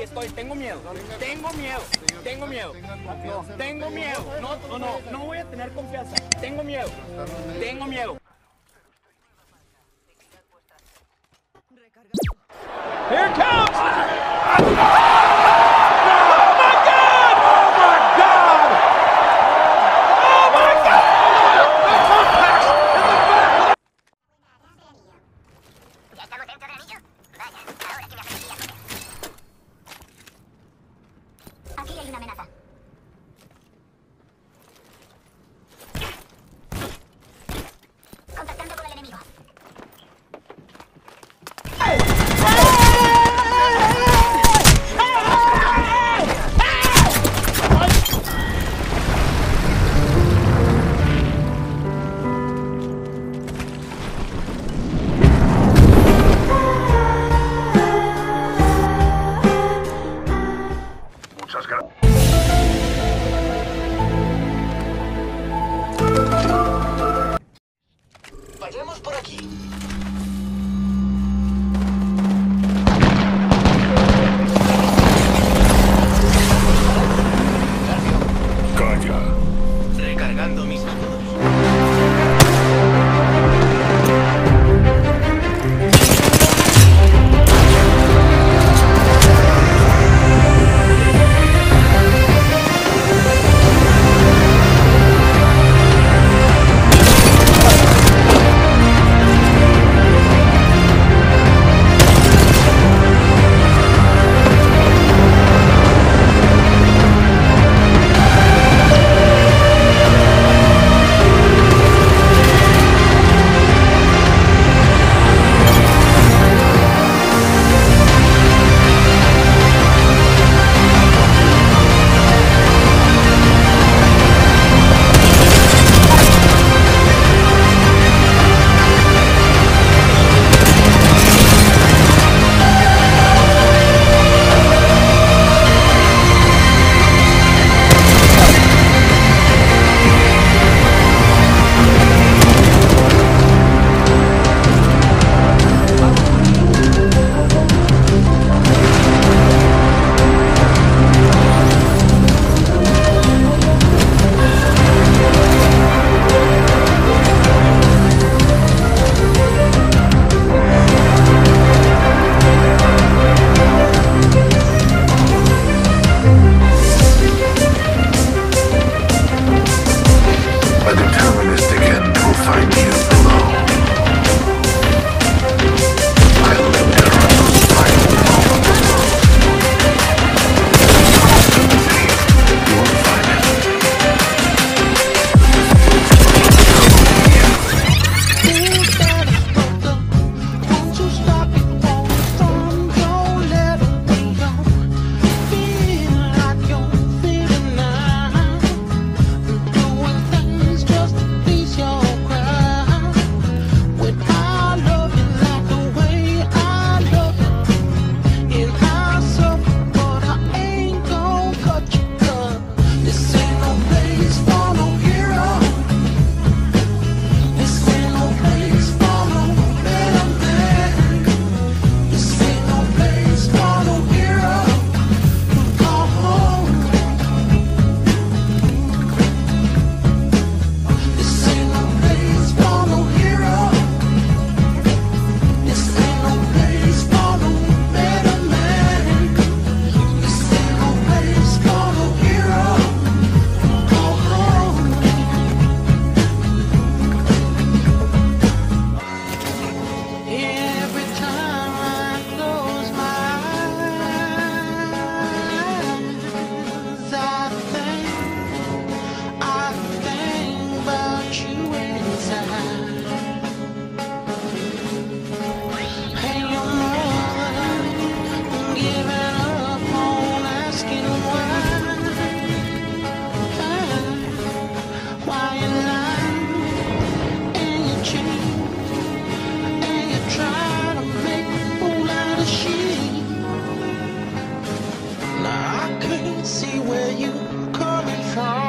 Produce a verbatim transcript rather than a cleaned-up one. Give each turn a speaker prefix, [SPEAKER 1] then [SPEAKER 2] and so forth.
[SPEAKER 1] estoy, tengo miedo, tengo miedo, tengo miedo, no, tengo miedo, no, no, no, no voy a tener confianza, tengo miedo, tengo miedo.
[SPEAKER 2] Here it comes!
[SPEAKER 3] Aquí hay una amenaza. Contactando con el enemigo.
[SPEAKER 4] Muchas gracias.
[SPEAKER 5] Vayamos por aquí.
[SPEAKER 4] Calla.
[SPEAKER 5] Recargando mis escudos.
[SPEAKER 4] A deterministic end will find you below. I lived around those final moments. You won't find it.
[SPEAKER 6] Won't you stop it? From your letter we go. Feel like you're feeling now. Doing things just to please your crowd. When I love you like the way I love you, and I suffer, but I ain't gon' cut you, 'cause this ain't no place for no hero. This ain't no place for no better man. This ain't no place for no hero. Go home. This ain't no place for no hero. This ain't no place for no better man. This ain't no place for no hero. Go home. Every time I close my eyes, I think, I think about you inside. And your mother giving up on asking why. Why you lie and you cheat and you try to make a fool out of she. Now I can't see where you coming from.